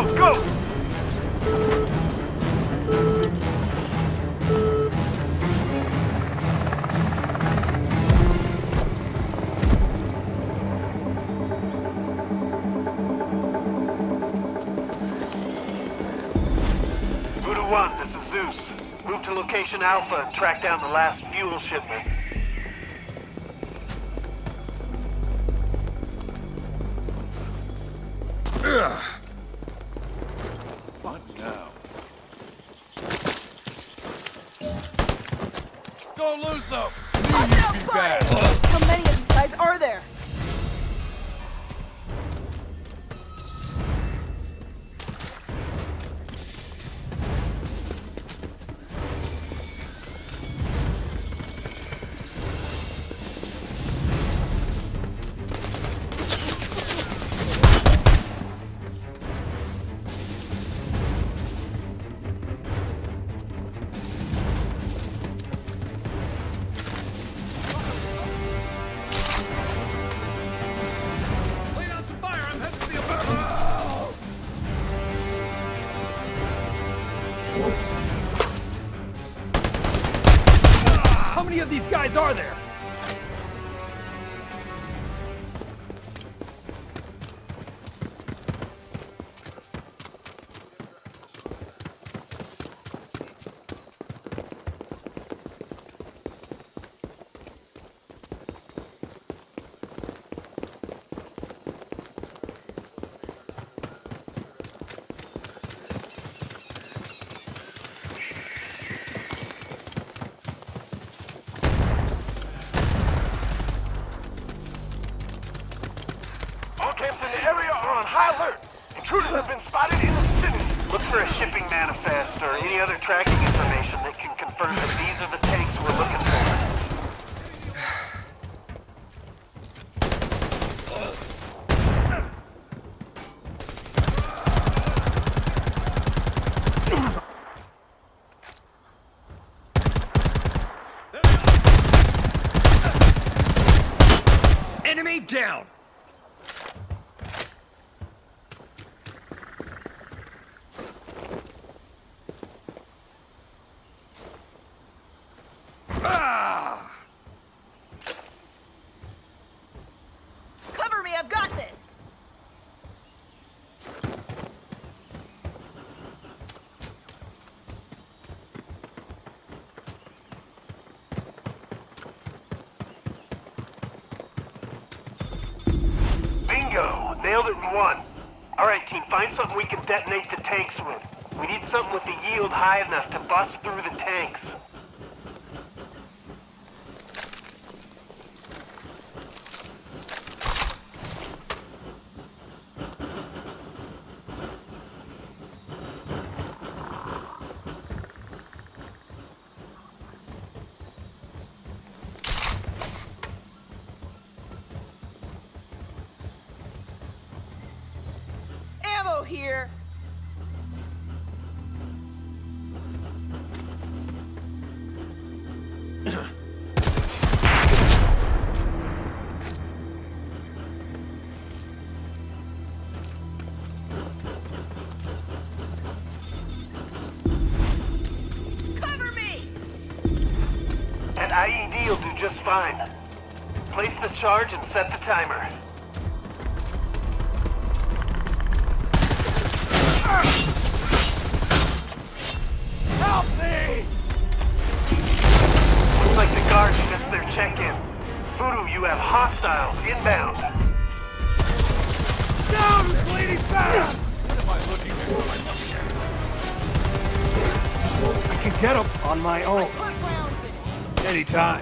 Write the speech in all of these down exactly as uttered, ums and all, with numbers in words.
Go, go! Voodoo one, this is Zeus. Move to location Alpha and track down the last fuel shipment. Ugh. What now? Don't lose them! Watch out, Be buddy! bad. How many of these guys are there? How many of these guys are there? Intruders have been spotted in the vicinity. Look for a shipping manifest or any other tracking information that can confirm that these are the tanks we're looking for. Enemy down! Cover me, I've got this! Bingo! Nailed it in one. Alright team, find something we can detonate the tanks with. We need something with the yield high enough to bust through the tanks. Ammo here! Cover me! That I E D will do just fine. Place the charge and set the timer. Help me! Looks like the guards missed their check-in. Voodoo, you have hostiles inbound. Down, bleeding fast! What am I looking at? I can get them on my own. Anytime.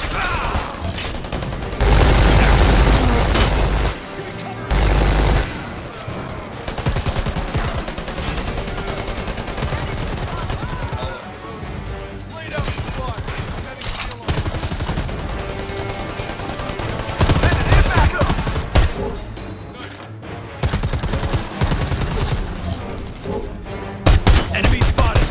Enemy spotted!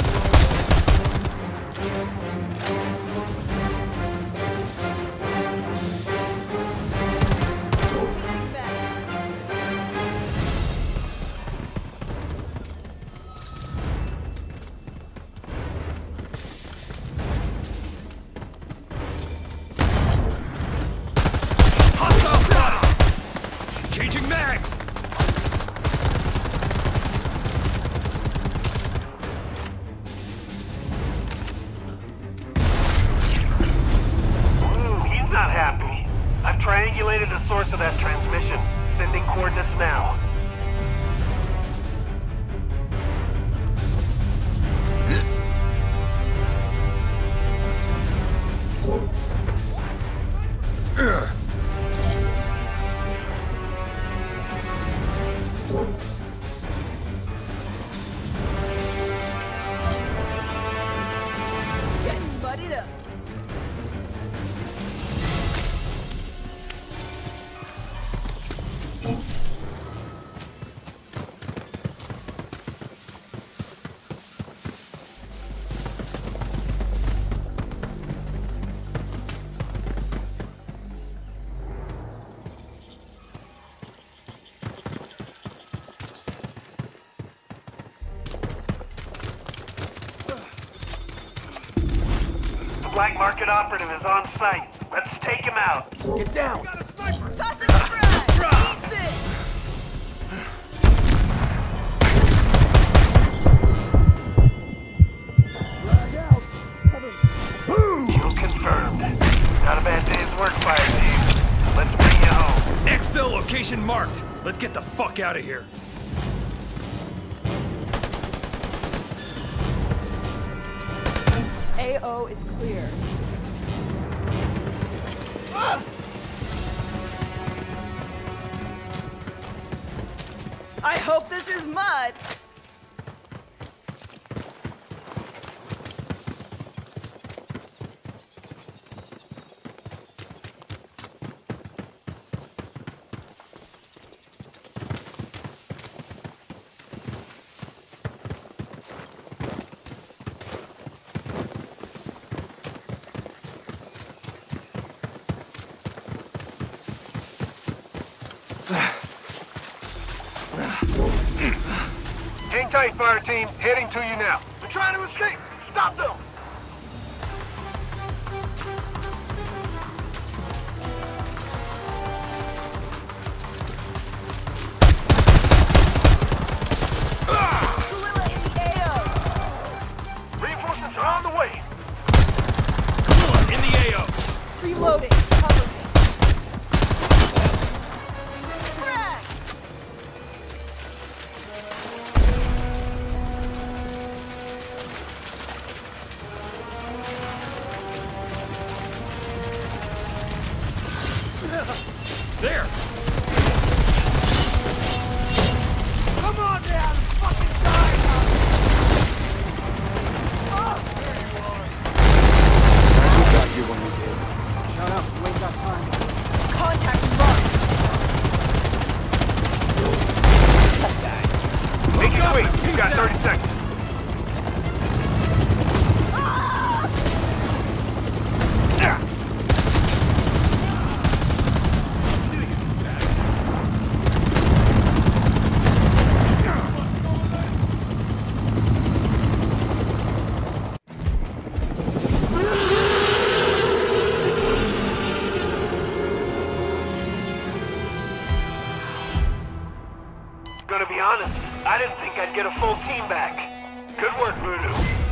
Black market operative is on site. Let's take him out. Get down! Toss it to Brad! Eat this! Kill confirmed. Not a bad day's work, Fireteam. Let's bring you home. Exfil location marked. Let's get the fuck out of here. A O is clear. Ah! I hope this is mud. Hang tight, fire team. Heading to you now. They're trying to escape. Stop them! Gorilla in the A O. Reinforcements are on the way. In the A O. Reloading. Cover me. Brad! There! Come on down and fucking die! Who got you when you did? Shut up, you ain't got time. Contact marked. Make it quick. You've got thirty seconds. Gonna be honest, I didn't think I'd get a full team back. Good work, Voodoo.